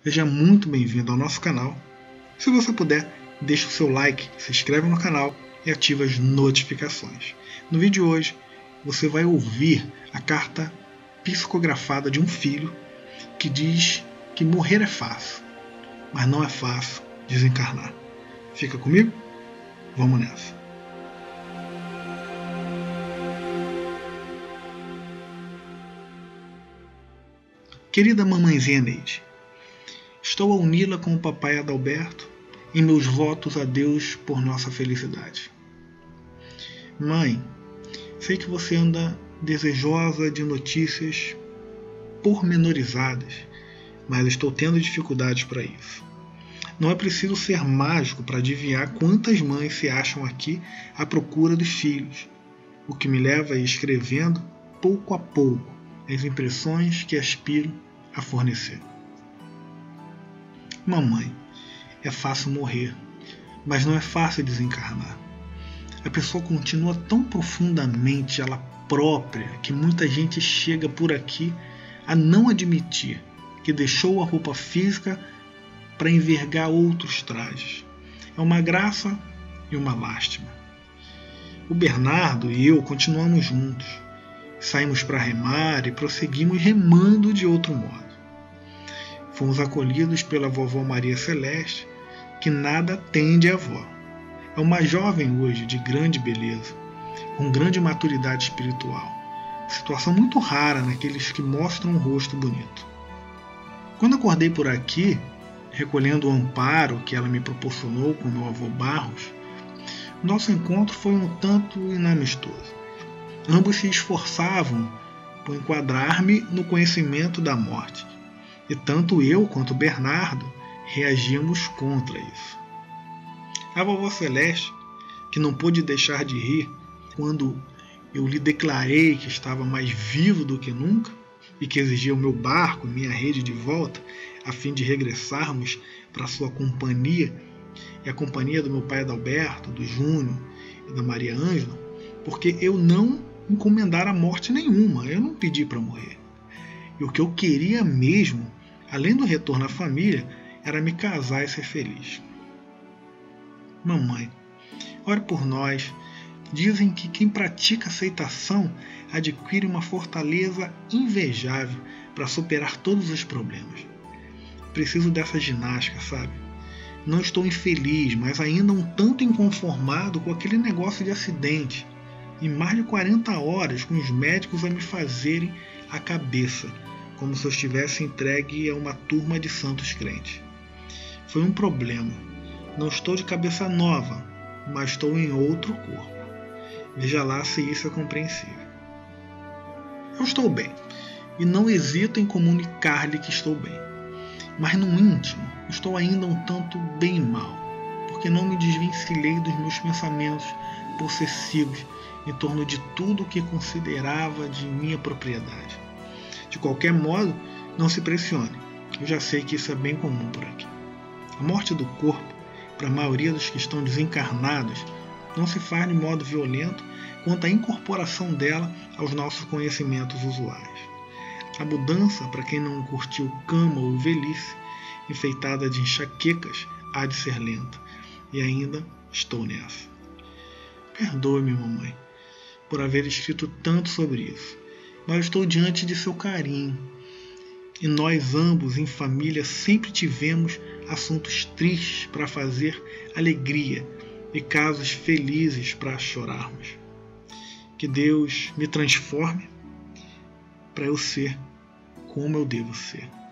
Seja muito bem-vindo ao nosso canal. Se você puder, deixe o seu like, se inscreve no canal e ative as notificações. No vídeo de hoje, você vai ouvir a carta psicografada de um filho que diz que morrer é fácil, mas não é fácil desencarnar. Fica comigo? Vamos nessa. Querida mamãezinha Neide, estou a uni-la com o papai Adalberto em meus votos a Deus por nossa felicidade. Mãe, sei que você anda desejosa de notícias pormenorizadas, mas estou tendo dificuldades para isso. Não é preciso ser mágico para adivinhar quantas mães se acham aqui à procura dos filhos, o que me leva a ir escrevendo pouco a pouco as impressões que aspiro a fornecer. Mamãe, é fácil morrer, mas não é fácil desencarnar. A pessoa continua tão profundamente ela própria que muita gente chega por aqui a não admitir que deixou a roupa física para envergar outros trajes. É uma graça e uma lástima. O Bernardo e eu continuamos juntos. Saímos para remar e prosseguimos remando de outro modo. Fomos acolhidos pela vovó Maria Celeste, que nada tem de avó. É uma jovem hoje de grande beleza, com grande maturidade espiritual. Situação muito rara naqueles que mostram um rosto bonito. Quando acordei por aqui, recolhendo o amparo que ela me proporcionou com meu avô Barros, nosso encontro foi um tanto inamistoso. Ambos se esforçavam por enquadrar-me no conhecimento da morte, e tanto eu quanto Bernardo reagimos contra isso. A vovó Celeste, que não pôde deixar de rir quando eu lhe declarei que estava mais vivo do que nunca e que exigia o meu barco e minha rede de volta a fim de regressarmos para sua companhia e a companhia do meu pai Adalberto, do Júnior e da Maria Ângela, porque eu não encomendara morte nenhuma, eu não pedi para morrer. E o que eu queria mesmo, além do retorno à família, era me casar e ser feliz. Mamãe, ore por nós. Dizem que quem pratica aceitação adquire uma fortaleza invejável para superar todos os problemas. Preciso dessa ginástica, sabe? Não estou infeliz, mas ainda um tanto inconformado com aquele negócio de acidente. E mais de 40 horas com os médicos a me fazerem a cabeça, como se eu estivesse entregue a uma turma de santos crentes. Foi um problema. Não estou de cabeça nova, mas estou em outro corpo. Veja lá se isso é compreensível. Eu estou bem, e não hesito em comunicar-lhe que estou bem. Mas no íntimo, estou ainda um tanto bem mal, porque não me desvencilhei dos meus pensamentos possessivos em torno de tudo o que considerava de minha propriedade. De qualquer modo, não se pressione. Eu já sei que isso é bem comum por aqui. A morte do corpo, para a maioria dos que estão desencarnados, não se faz de modo violento quanto à incorporação dela aos nossos conhecimentos usuais. A mudança, para quem não curtiu cama ou velhice, enfeitada de enxaquecas, há de ser lenta. E ainda estou nessa. Perdoe-me, mamãe, por haver escrito tanto sobre isso, mas estou diante de seu carinho. E nós ambos, em família, sempre tivemos assuntos tristes para fazer alegria e casos felizes para chorarmos. Que Deus me transforme para eu ser como eu devo ser.